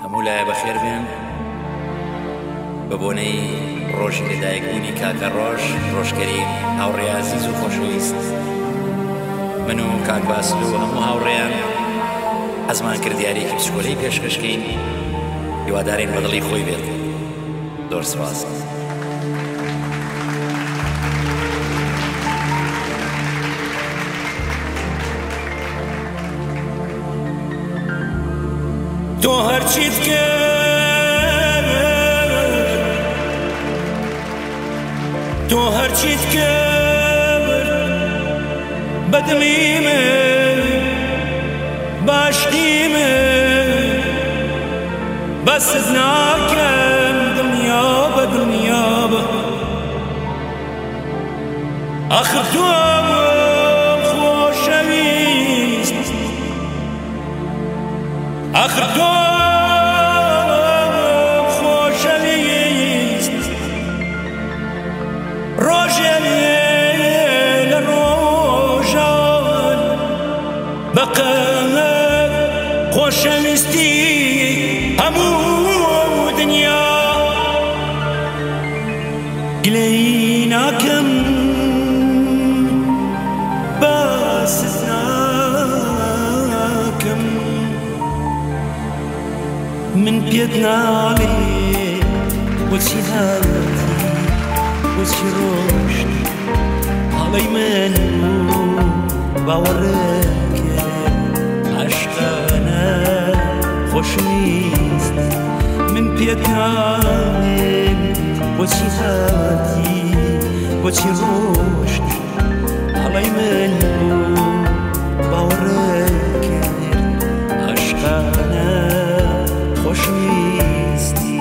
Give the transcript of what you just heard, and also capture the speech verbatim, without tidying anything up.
هەموو لایە بەخێر بێن بە بۆنەی ڕۆژی لەدایکبوونی کاکە ڕۆژ ڕۆژکەریم هاوڕێی عەزیز و خۆشەویست. من و کاک باسل و هەموو هاوڕێیان حەزمان کرد دیارێکی پسکۆلەی پێشکەشکەین، هیوادارین بەدڵی خۆی بێت. زۆر سوپاس. تۆ هەرچیت کرد تۆ هەرچیت کرد بەدڵی من باشقی من بەست ناکەم دڵنیا بە دڵنیا بە ئاخر تۆم خۆشەویست آخر تو خوشویست روژه لروژان بقیت خوشویستی همو دنیا گلهی ناکم بس ناکم من بيدنا عليك وشي هاتي وشي روشت علي منو باورك عشقانا خوشويست من بيدنا عليك وشي هاتي وشي روشت علي منو باورك عشقانا خوشویستی